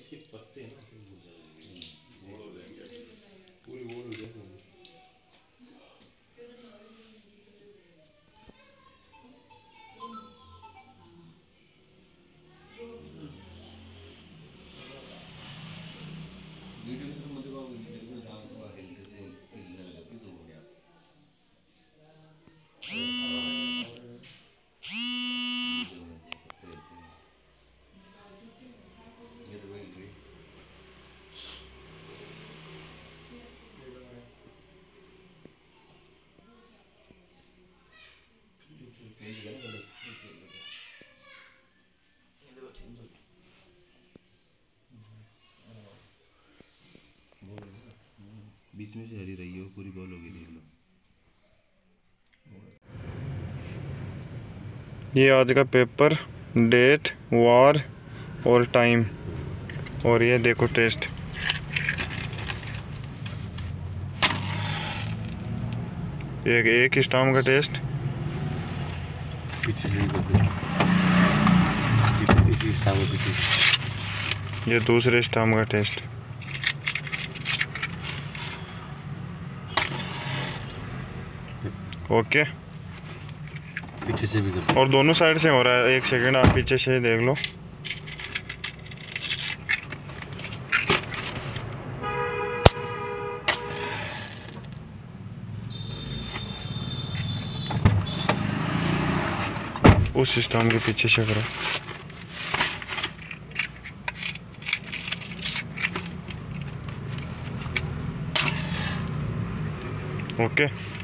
इसके पत्ते हैं ना गोल हो जाएंगे, पूरी गोल हो जाएगी। वीडियो में तो मुझे वो बिल्कुल दांत को हिलने लगती तो हो गया। ये तो वही रही। चेंज कर लो, चेंज कर। ये देखो चेंज हो। बीच में से हरी रही है, वो पूरी बॉल होगी, देख लो। ये आज का पेपर, डेट, वार और टाइम, और ये देखो टेस्ट। एक स्टाम का टेस्ट पीछे से कर दो, इसी स्टाम के पीछे से। ये दूसरे स्टाम का टेस्ट। ओके, पीछे से भी कर दो। और दोनों साइड से हो रहा है। एक सेकंड, आप पीछे से देख लो। उस सिस्टम के पीछे से करो। ओके।